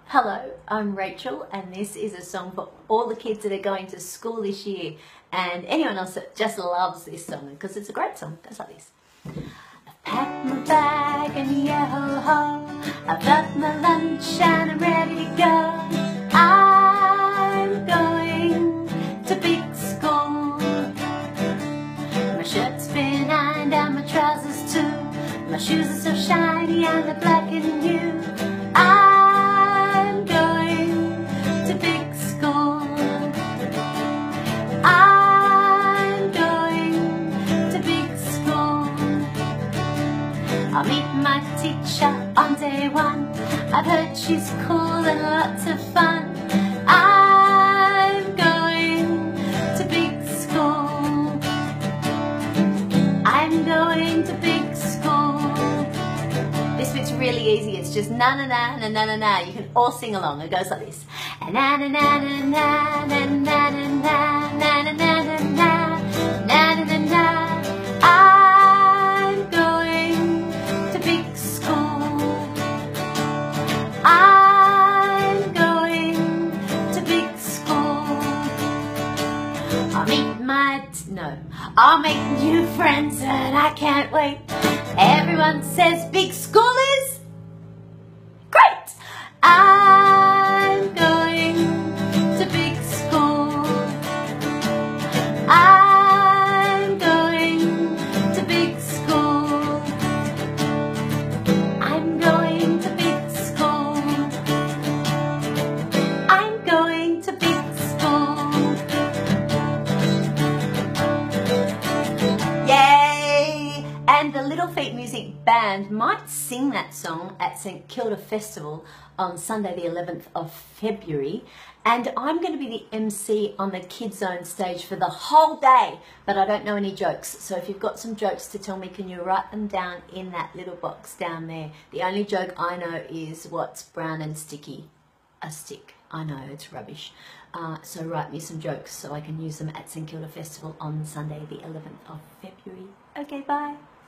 Hello, I'm Rachel and this is a song for all the kids that are going to school this year and anyone else that just loves this song because it's a great song. It goes like this. I've packed my bag and yo-ho-ho, I've got my lunch and I'm ready to go. I'm going to big school. My shirt's been ironed and my trousers too. My shoes are so shiny and they're black and new. I'm going to big school. I'm going to big school. I'll meet my teacher on day one. I've heard she's cool and lots of fun. I'm going to big school. I'm going to big school. This bit's really easy. It's just na na na na na na na. You can all sing along. It goes like this. Na na na na na na na na na na na na na na na. I'm going to big school. I'm going to big school. I'll make new friends and I can't wait. Everyone says big school is great. I'm going to big school. I'm going to big school. I'm going to big school. I'm going to big school. Yay! And the Little Feet Music Band might sing that song at St Kilda Festival on Sunday the 11th of February, and I'm going to be the MC on the Kids Zone stage for the whole day, but I don't know any jokes, so if you've got some jokes to tell me, can you write them down in that little box down there? The only joke I know is what's brown and sticky? A stick. I know, it's rubbish. So write me some jokes so I can use them at St Kilda Festival on Sunday the 11th of February. Okay, bye.